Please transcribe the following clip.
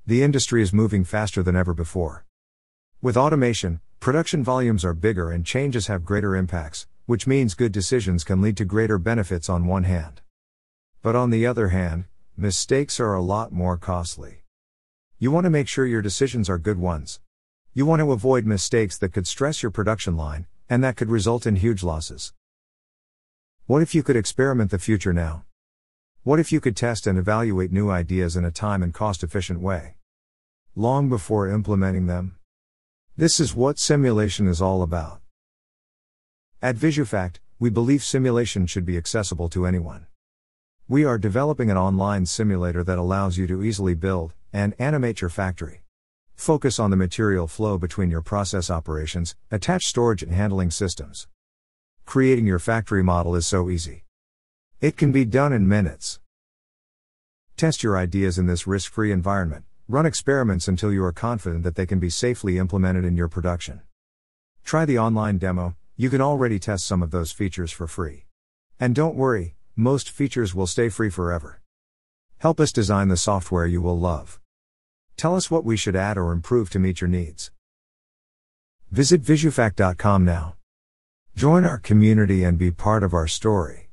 The industry is moving faster than ever before. With automation, production volumes are bigger and changes have greater impacts, which means good decisions can lead to greater benefits on one hand. But on the other hand, mistakes are a lot more costly. You want to make sure your decisions are good ones. You want to avoid mistakes that could stress your production line, and that could result in huge losses. What if you could experiment the future now? What if you could test and evaluate new ideas in a time and cost-efficient way? Long before implementing them? This is what simulation is all about. At VisuFact, we believe simulation should be accessible to anyone. We are developing an online simulator that allows you to easily build and animate your factory. Focus on the material flow between your process operations, attach storage and handling systems. Creating your factory model is so easy. It can be done in minutes. Test your ideas in this risk-free environment. Run experiments until you are confident that they can be safely implemented in your production. Try the online demo. You can already test some of those features for free. And don't worry, most features will stay free forever. Help us design the software you will love. Tell us what we should add or improve to meet your needs. Visit visufact.com now. Join our community and be part of our story.